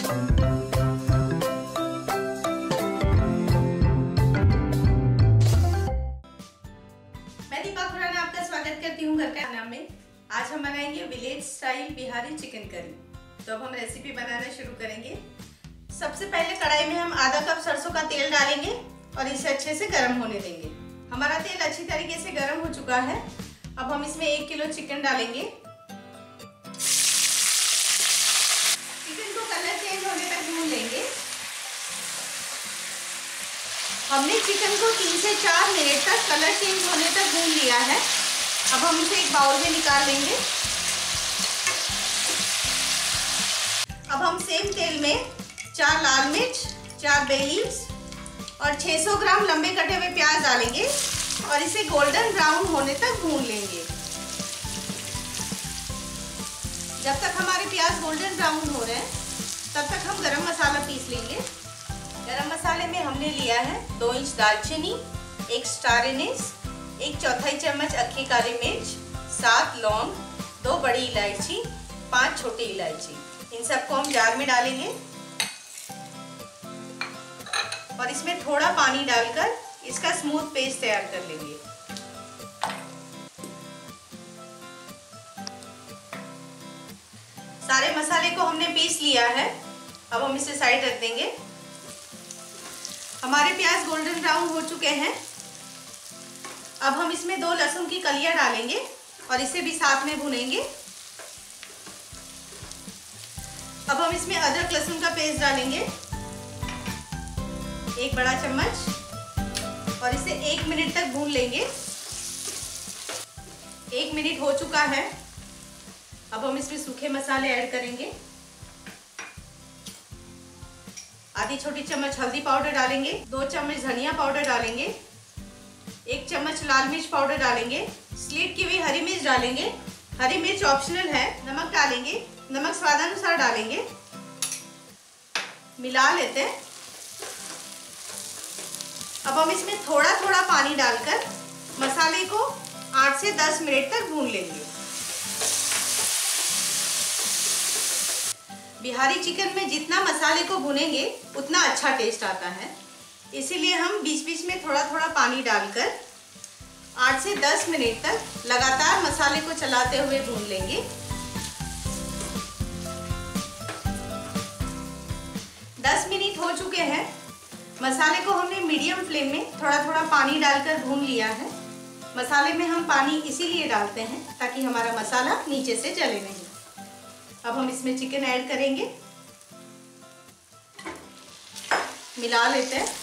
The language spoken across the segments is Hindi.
मैं दीपा खुराना आपका स्वागत करती हूँ घर खाना में। आज हम बनाएंगे village style Bihari chicken curry. तो अब हम रेसिपी बनाना शुरू करेंगे। सबसे पहले कढ़ाई में हम आधा कप सरसों का तेल डालेंगे और इसे अच्छे से गर्म होने देंगे। हमारा तेल अच्छी तरीके से गर्म हो चुका है। अब हम इसमें 1 किलो चिकन डालेंगे। चिकन को कलर चेंज होने तक भून लेंगे। हमने चिकन को 3 से 4 मिनट तक कलर चेंज होने तक भून लिया है। अब हम इसे एक बाउल में निकाल लेंगे। अब हम सेम तेल में 4 लाल मिर्च, 4 बे लीव्स और 600 ग्राम लंबे कटे हुए प्याज डालेंगे और इसे गोल्डन ब्राउन होने तक भून लेंगे। जब तक हमारे प्याज गोल्डन ब्राउन हो रहे हैं तब तक हम गरम मसाला पीस लेंगे। गरम मसाले में हमने लिया है 2 इंच दालचीनी, 1 स्टार एनिस, 1/4 चम्मच अक्खी काली मिर्च, 7 लौंग, 2 बड़ी इलायची, 5 छोटी इलायची। इन सबको हम जार में डालेंगे और इसमें थोड़ा पानी डालकर इसका स्मूथ पेस्ट तैयार कर लेंगे। सारे मसाले को हमने पीस लिया है। अब हम इसे साइड रख देंगे। हमारे प्याज गोल्डन ब्राउन हो चुके हैं। अब हम इसमें 2 लहसुन की कलियां डालेंगे और इसे भी साथ में भुनेंगे। अब हम इसमें अदरक लहसुन का पेस्ट डालेंगे, 1 बड़ा चम्मच, और इसे 1 मिनट तक भून लेंगे। 1 मिनट हो चुका है। अब हम इसमें सूखे मसाले ऐड करेंगे। आधी छोटी चम्मच हल्दी पाउडर डालेंगे, 2 चम्मच धनिया पाउडर डालेंगे, 1 चम्मच लाल मिर्च पाउडर डालेंगे, स्लिट की हुई हरी मिर्च डालेंगे। हरी मिर्च ऑप्शनल है। नमक डालेंगे, नमक स्वादानुसार डालेंगे। मिला लेते हैं। अब हम इसमें थोड़ा थोड़ा पानी डालकर मसाले को 8 से 10 मिनट तक भून लेंगे। बिहारी चिकन में जितना मसाले को भुनेंगे उतना अच्छा टेस्ट आता है। इसीलिए हम बीच बीच में थोड़ा थोड़ा पानी डालकर 8 से 10 मिनट तक लगातार मसाले को चलाते हुए भून लेंगे। 10 मिनट हो चुके हैं। मसाले को हमने मीडियम फ्लेम में थोड़ा थोड़ा पानी डालकर भून लिया है। मसाले में हम पानी इसीलिए डालते हैं ताकि हमारा मसाला नीचे से जले नहीं। अब हम इसमें चिकन ऐड करेंगे, मिला लेते हैं।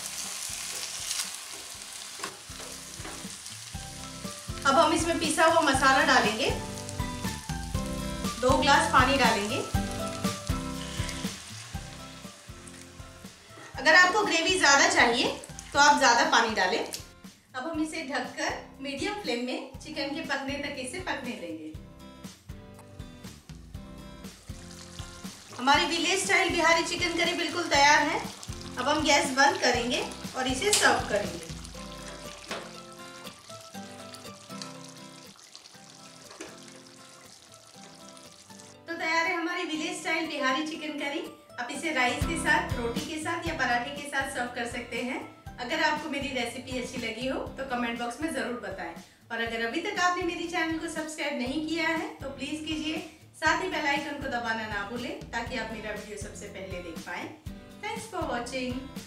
अब हम इसमें पिसा हुआ मसाला डालेंगे, 2 ग्लास पानी डालेंगे। अगर आपको ग्रेवी ज़्यादा चाहिए तो आप ज़्यादा पानी डालें। अब हम इसे ढककर मीडियम फ्लेम में चिकन के पकने तक इसे पकने देंगे। हमारी village style Bihari chicken curry बिल्कुल तैयार है। अब हम गैस बंद करेंगे और इसे सर्व करेंगे। तो तैयार है हमारी village style Bihari chicken curry. आप इसे राइस के साथ, रोटी के साथ या पराठे के साथ सर्व कर सकते हैं। अगर आपको मेरी रेसिपी अच्छी लगी हो तो कमेंट बॉक्स में ज़रूर बताएं। और अगर अभी तक आपने मेरी चैनल को सब्सक्राइब नहीं किया है तो प्लीज़ कीजिए। साथ ही बेल आइकन को दबाना ना भूलें ताकि आप मेरा वीडियो सबसे पहले देख पाएं। Thanks for watching.